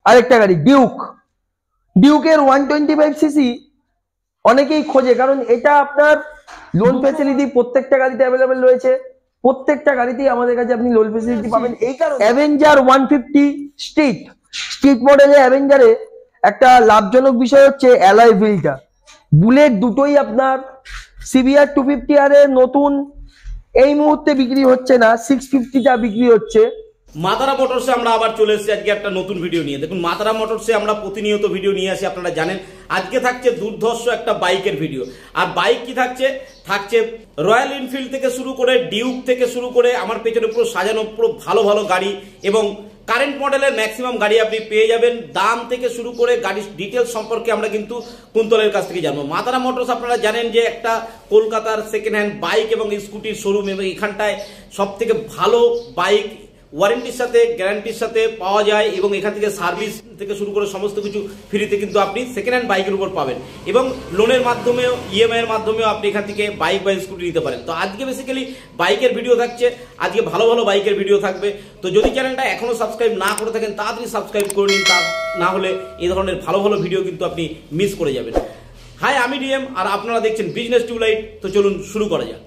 আরেকটা গাড়ি ডিউকের 125cc অনেকেই খোঁজে, কারণ এটা আপনার লোন ফ্যাসিলিটি প্রত্যেকটা গাড়িতে অ্যাভেলেবেল রয়েছে। প্রত্যেকটা গাড়িতেই আমাদের কাছে আপনি লোন ফ্যাসিলিটি পাবেন। এই কারণে অ্যাভেঞ্জার 150 স্ট্রিট মডেলে অ্যাভেঞ্জারে একটা লাভজনক বিষয় হচ্ছে অ্যালয় হুইলটা। বুলেট দুটোই আপনার সিবিআর 250R এর নতুন এই মুহূর্তে বিক্রি হচ্ছে না, 650টা বিক্রি হচ্ছে। মাতারা মোটরসে আমরা আবার চলে এসেছি আজকে একটা নতুন ভিডিও নিয়ে। দেখুন, মাতারা মোটরসে আমরা প্রতিনিয়ত ভিডিও নিয়ে আসি, আপনারা জানেন। আজকে থাকছে দুর্ধর্ষ একটা বাইকের ভিডিও। আর বাইক কি থাকছে? থাকছে রয়্যাল এনফিল্ড থেকে শুরু করে ডিউক থেকে শুরু করে আমার পেছনে পুরো সাজানো পুরো ভালো ভালো গাড়ি এবং কারেন্ট মডেলের ম্যাক্সিমাম গাড়ি আপনি পেয়ে যাবেন। দাম থেকে শুরু করে গাড়ির ডিটেলস সম্পর্কে আমরা কিন্তু কুন্তলের কাছ থেকে জানবো। মাতারা মোটরস আপনারা জানেন যে একটা কলকাতার সেকেন্ড হ্যান্ড বাইক এবং স্কুটির শোরুম, এবং এখানটায় সব থেকে ভালো বাইক ওয়ারেন্টির সাথে গ্যারান্টির সাথে পাওয়া যায়, এবং এখান থেকে সার্ভিস থেকে শুরু করে সমস্ত কিছু ফ্রিতে কিন্তু আপনি সেকেন্ড হ্যান্ড বাইকের উপর পাবেন, এবং লোনের মাধ্যমেও ইএমআই এর মাধ্যমেও আপনি এখান থেকে বাইক বা স্কুটি নিতে পারেন। তো আজকে বেসিক্যালি বাইকের ভিডিও থাকছে, আজকে ভালো ভালো বাইকের ভিডিও থাকবে। তো যদি চ্যানেলটা এখনো সাবস্ক্রাইব না করে থাকেন তাড়াতাড়ি সাবস্ক্রাইব করে নিন, তা না হলে এই ধরনের ভালো ভালো ভিডিও কিন্তু আপনি মিস করে যাবেন। হাই, আমি ডিএম আর আপনারা দেখছেন বিজনেস টিউবলাইট। তো চলুন শুরু করা যাক।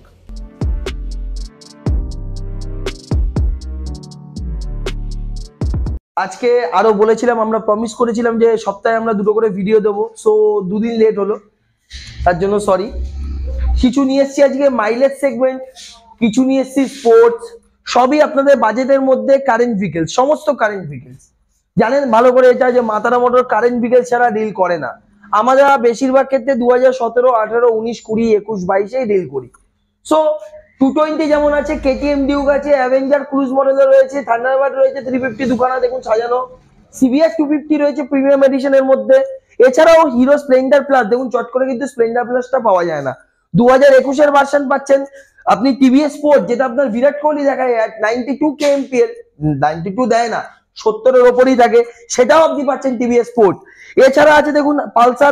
আজকে আরো বলেছিলাম, আমরা প্রমিস করেছিলাম যে সপ্তাহে আমরা দুটো করে ভিডিও দেবো, সো দুদিন লেট হলো, তার জন্য সরি। কিছু নিয়ে এসছি আজকে মাইলেজ সেগমেন্ট, কিছু নিয়ে এসছি স্পোর্টস, সবই আপনাদের বাজেটের মধ্যে। কারেন্ট ভেহিকেলস, সমস্ত কারেন্ট ভেহিকেলস জানেন ভালো করে এটা যে মাতারা মোটর কারেন্ট ভেহিকেল ছাড়া ডিল করে না। আমরা বেশিরভাগ ক্ষেত্রে 2017, 18, 19, 20, 21, 22 ডিল করি। সো 220 যেমন আছে, কেটিএম ডিউক আছে, অ্যাভেঞ্জার ক্রুজ মডেলে রয়েছে, থান্ডারবার্ড রয়েছে, 350 দুখানা দেখুন সাজানো, সিবিআর 250 রয়েছে প্রিমিয়াম এডিশনের মধ্যে। এছাড়াও হিরো স্প্লেন্ডার প্লাস দেখুন, চট করে কিন্তু স্প্লেন্ডার প্লাসটা পাওয়া যায় না। 2021 ভার্সন পাচ্ছেন আপনি টিভিএস স্পোর্ট, যেটা আপনার বিরাট কোহলি দেখায় 92 kmpl, 92 দেয় না, 70-এর ওপরই থাকে, সেটাও আপনি পাচ্ছেন টিভিএস স্পোর্ট। এছাড়া আছে দেখুন পালসার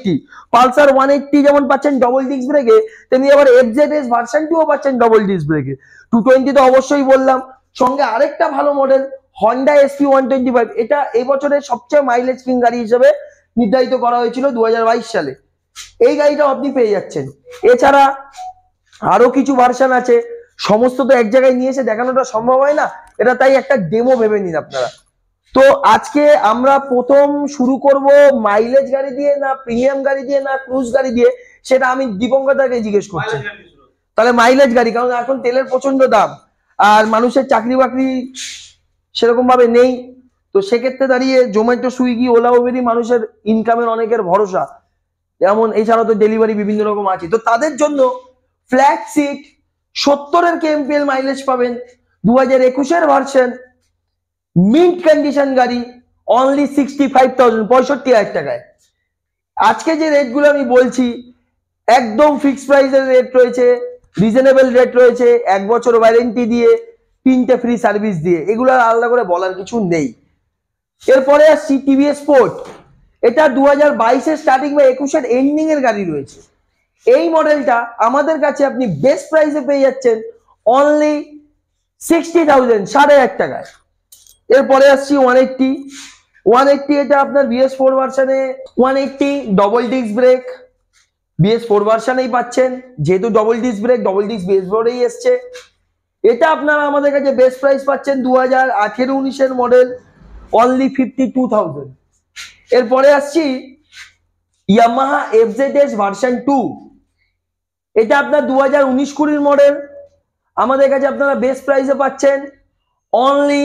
180 যেমন পাচ্ছেন ডবল ডিস্ক ব্রেকে, তেমনি আবার এফজেডএস ভার্সন 2ও পাচ্ছেন ডবল ডিস্ক ব্রেকে। 220 তো অবশ্যই বললাম, সঙ্গে আরেকটা ভালো মডেল হন্ডা এসপি 125, এটা এই বছরের সবচেয়ে মাইলেজ কিং গাড়ি হিসেবে নির্ধারিত করা হয়েছিল 2022 সালে। এই গাড়িটাও আপনি পেয়ে যাচ্ছেন। এছাড়া আরো কিছু ভার্সন আছে, সমস্ত তো এক জায়গায় নিয়ে এসে দেখানোটা সম্ভব হয় না, এটা তাই একটা ডেমো ভেবে নিন আপনারা। তো আজকে আমরা প্রথম শুরু করব মাইলেজ গাড়ি দিয়ে, না প্রিমিয়াম গাড়ি দিয়ে, না ক্রুজ গাড়ি দিয়ে, সেটা আমি দীপঙ্করদাকে জিজ্ঞেস করছি। তাহলে মাইলেজ গাড়ি, কারণ এখন তেলের প্রচন্ড দাম আর মানুষের চাকরি বাকরি সেরকম ভাবে নেই। তো সেক্ষেত্রে দাঁড়িয়ে জোম্যাটো, সুইগি, ওলা, উবেরই মানুষের ইনকামের অনেকের ভরসা, যেমন এছাড়াও তো ডেলিভারি বিভিন্ন রকম আছে। তো তাদের জন্য ফ্ল্যাট সিট 70-এর kmpl মাইলেজ পাবেন, 2021 ভার্সন মিন্ট কন্ডিশন গাড়ি, অনলি 65,000, 65,000 টাকায়। আজকে যে রেটগুলো আমি বলছি একদম ফিক্সড প্রাইসের রেট রয়েছে, রিজনেবল রেট রয়েছে, 1 বছর ওয়ারেন্টি দিয়ে, 3টে ফ্রি সার্ভিস দিয়ে, এগুলো আলাদা করে বলার কিছু নেই। এরপরে আসছি টিভিএস স্পোর্ট, এটা 2022-এর স্টার্টিং বা 21-এর এন্ডিং এর গাড়ি রয়েছে। এই মডেলটা আমাদের কাছে আপনি বেস্ট প্রাইসে পেয়ে যাচ্ছেন অনলি 60,000, 60,000 টাকায়। এরপরে আসছি 180, এটা আপনার BS4 ভার্সনে 180 ডবল ডিস্ক ব্রেক, BS4 ভার্সনেই পাচ্ছেন, যেহেতু double disc brake, double disc BS4-এই এসছে। এটা আপনারা আমাদের কাছে বেস্ট প্রাইস পাচ্ছেন 2018-19-এর মডেল, অনলি 52,000। এরপরে আসছি ইয়ামাহা FZS ভার্সন 2, এটা আপনার 2019-20 মডেল, আমাদের কাছে আপনারা বেস্ট প্রাইসে পাচ্ছেন অনলি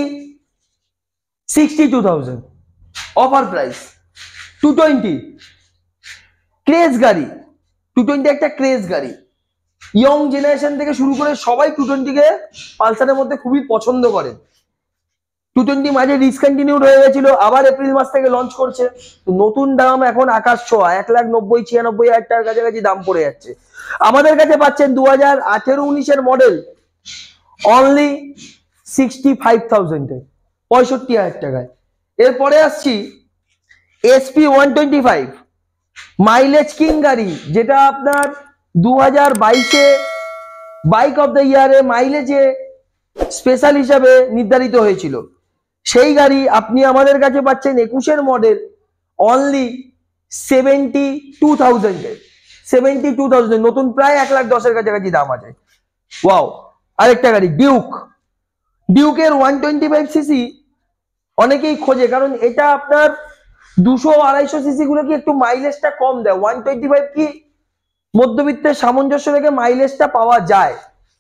62,000, অফার প্রাইস। 220 ক্রেজ গাড়ি, 220 একটা ক্রেজ গাড়ি, ইয়ং জেনারেশন থেকে শুরু করে সবাই 220-কে পালসারের মধ্যে খুবই পছন্দ করে। 220 মাঝে ডিসকন্টিনিউড হয়ে গেছিল, আবার এপ্রিল মাস থেকে লঞ্চ করছে। নতুন দাম এখন আকাশ ছোঁয়া, 1,90,96,000 টাকার কাছাকাছি দাম পড়ে যাচ্ছে। আমাদের কাছে পাচ্ছেন 2018-19-এর মডেল অনলি 65,000-এ, 65,000 টাকায়। এরপরে আসছি SP 125 মাইলেজ কিং গাড়ি, যেটা আপনার 2022-এ বাইক অফ দ্য ইয়ারে মাইলেজে স্পেশাল হিসাবে নির্ধারিত হয়েছিল। সেই গাড়ি আপনি আমাদের কাছে পাচ্ছেন 21-এর মডেল অনলি 72,000 72,000, নতুন প্রায় 1,10,000 কাছাকাছি দাম আছে। ওয়াও, আরেকটা গাড়ি ডিউকের 125cc অনেকেই খোঁজে, কারণ এটা আপনার 200-250 সিসি গুলো কি একটু মাইলেজটা কম দেয়, 125 কি মধ্যবিত্তের সামঞ্জস্য রেখে মাইলেজটা পাওয়া যায়।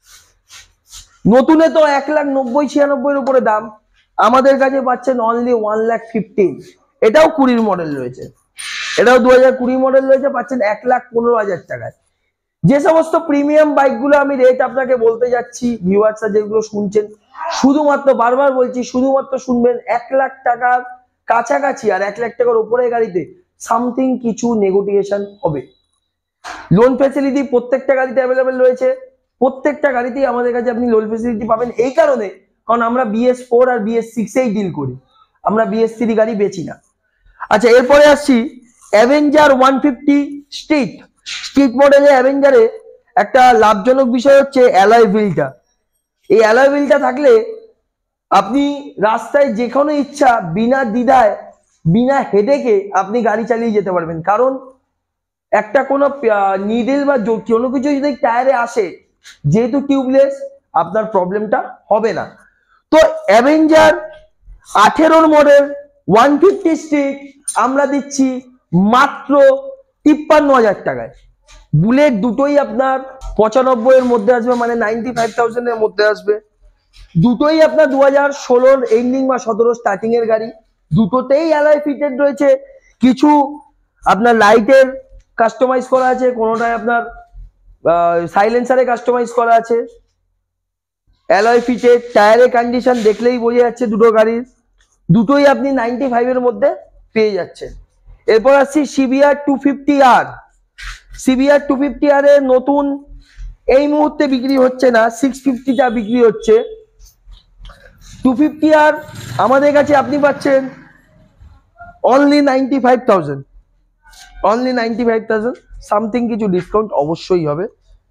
নতুনে তো 1,90,96,000 উপরে দাম, আমাদের কাছে পাচ্ছেন অনলি 1,15,000। এটাও 20 মডেল রয়েছে, এটাও 2020 মডেল রয়েছে, পাচ্ছেন 1,15,000 টাকায়। যে সমস্ত প্রিমিয়াম বাইকগুলো আমি রেট আপনাকে বলতে যাচ্ছি, ভিউয়ার্সরা যেগুলো শুনছেন, শুধুমাত্র বারবার বলছি, শুধুমাত্র শুনবেন 1 লাখ টাকার কাছাকাছি আর 1 লাখ টাকার উপরে গাড়িতে সামথিং কিছু নেগোটিয়েশন হবে। লোন ফ্যাসিলিটি প্রত্যেকটা গাড়িতে অ্যাভেলেবেল রয়েছে, প্রত্যেকটা গাড়িতেই আমাদের কাছে আপনি লোন ফ্যাসিলিটি পাবেন। এই কারণে, কারণ আমরা BS4 আর BS6-এই ডিল করি, আমরা BS3 গাড়ি বেচি না। আচ্ছা, এরপরে আসছি অ্যাভেঞ্জার 150 স্ট্রিট মডেলে। অ্যাভেঞ্জারে একটা লাভজনক বিষয় হচ্ছে অ্যালয় হুইলটা। এই অ্যালয় হুইলটা থাকলে আপনি রাস্তায় যেখানে ইচ্ছা বিনা দ্বিধায়, বিনা হেডেকে আপনি গাড়ি চালিয়ে যেতে পারবেন। কারণ একটা কোনো নিডেল বা কোনো কিছু যদি টায়ারে আসে, যেহেতু টিউবলেস, আপনার প্রবলেমটা হবে না। তো অ্যাভেঞ্জার 18-র মডেল 150 স্ট্রিট আমরা দিচ্ছি মাত্র 53,000 টাকায়। বুলেট দুটোই আপনার 95-এর মধ্যে আসবে, মানে 95,000-এর মধ্যে আসবে। দুটোই আপনার 2016-র এন্ডিং বা 17 স্টার্টিং এর গাড়ি। দুটোতেই অ্যালয় ফিটেড রয়েছে, কিছু আপনার লাইটের কাস্টমাইজ করা আছে, কোনোটায় আপনার সাইলেন্সারে কাস্টমাইজ করা আছে। অ্যালয় ফিটেড, টায়ারের কন্ডিশন দেখলেই বোঝা যাচ্ছে দুটো গাড়ির, দুটোই আপনি 95-এর মধ্যে পেয়ে যাচ্ছেন। এরপর আসছি CBR 250R। CBR 250R এর নতুন এই মুহূর্তে বিক্রি হচ্ছে না, 650টা বিক্রি হচ্ছে। 250R আমাদের কাছে আপনি পাচ্ছেন অনলি 95,000, অনলি 95,000। সামথিং কিছু ডিসকাউন্ট অবশ্যই হবে।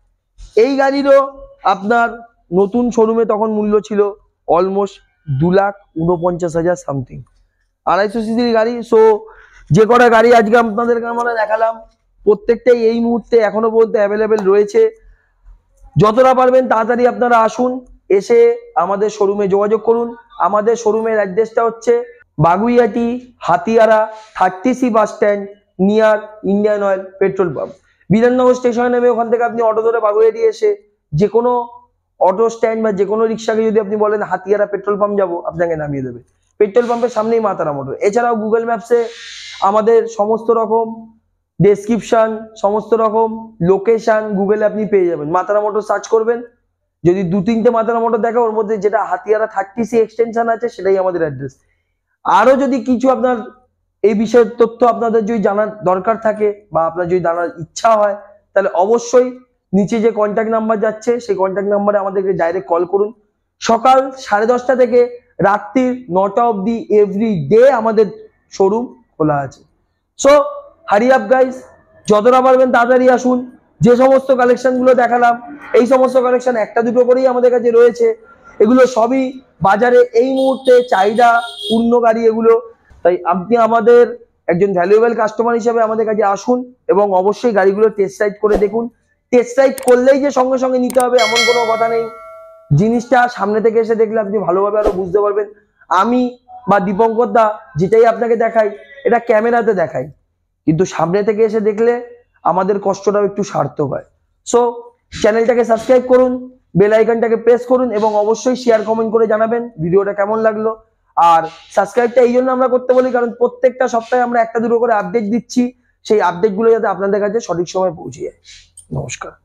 এই গাড়িরও আপনার নতুন শোরুমে তখন মূল্য ছিল অলমোস্ট 2,49,000 সামথিং, 250 সিসির গাড়ি। সো যে কটা গাড়ি আজকে আপনাদেরকে আমরা দেখালাম, প্রত্যেকটাই এই মুহূর্তে এখনো পর্যন্ত অ্যাভেলেবেল রয়েছে। যতটা পারবেন তাড়াতাড়ি আপনারা আসুন, এসে আমাদের শোরুমে যোগাযোগ করুন। আমাদের শোরুমের অ্যাড্রেসটা হচ্ছে Baguiati Hatiara 30C bus stand, near Indian oil petrol pump. Bidhannagar স্টেশনে নেমে ওখান থেকে আপনি অটো ধরে বাগুইয়াটি এসে যে কোনো অটো স্ট্যান্ড বা যে কোনো রিক্সাকে যদি আপনি বলেন হাতিয়ারা পেট্রোল পাম্প যাবো, আপনাকে নামিয়ে দেবে। পেট্রোল পাম্পের সামনেই মাতারা মোটর। এছাড়াও গুগল ম্যাপসে আমাদের সমস্ত রকম ডেসক্রিপশন, সমস্ত রকম লোকেশন গুগলে আপনি পেয়ে যাবেন। মাতারা মোটর সার্চ করবেন, যদি 2-3টে মাতারা মোটর দেখে, ওর মধ্যে যেটা হাতিয়ারা 30C এক্সটেনশন আছে সেটাই আমাদের অ্যাড্রেস। আরো যদি কিছু আপনার এই বিষয়ের তথ্য আপনাদের যদি জানার দরকার থাকে বা আপনার যদি জানার ইচ্ছা হয়, তাহলে অবশ্যই নিচে যে কন্ট্যাক্ট নাম্বার যাচ্ছে সেই কন্ট্যাক্ট নাম্বারে আমাদেরকে ডাইরেক্ট কল করুন। সকাল 10:30 থেকে রাত্রি 9টা অবধি এভরিডে আমাদের শোরুম খোলা আছে। সো হারি আপ গাইস, যতটা পারবেন তাড়াতাড়ি আসুন। যে সমস্ত কালেকশন গুলো দেখালাম, এই সমস্ত কালেকশন একটা দুটো করেই আমাদের কাছে রয়েছে। এগুলো সবই বাজারে এই মুহূর্তে চাহিদা পূর্ণ গাড়ি এগুলো। তাই আপনি আমাদের একজন ভ্যালুয়েবল কাস্টমার হিসেবে আমাদের কাছে আসুন এবং অবশ্যই গাড়িগুলো টেস্ট রাইড করে দেখুন। টেস্ট রাইড করলেই যে সঙ্গে সঙ্গে নিতে হবে এমন কোনো কথা নেই। জিনিসটা সামনে থেকে এসে দেখলে আপনি ভালোভাবে আরো বুঝতে পারবেন। আমি বা দীপঙ্কর দা যেটাই আপনাকে দেখাই, এটা ক্যামেরাতে দেখাই, কিন্তু সামনে থেকে এসে দেখলে আমাদের কষ্টটাও একটু সার্থক হয়। সো চ্যানেলটাকে সাবস্ক্রাইব করুন, বেল আইকনটাকে প্রেস করুন এবং অবশ্যই শেয়ার কমেন্ট করে জানাবেন ভিডিওটা কেমন লাগলো। আর সাবস্ক্রাইবটা এই জন্য আমরা করতে বলি, কারণ প্রত্যেকটা সপ্তাহে আমরা একটা দুটো করে আপডেট দিচ্ছি, সেই আপডেটগুলো যাতে আপনাদের কাছে সঠিক সময় পৌঁছে যায়। নমস্কার।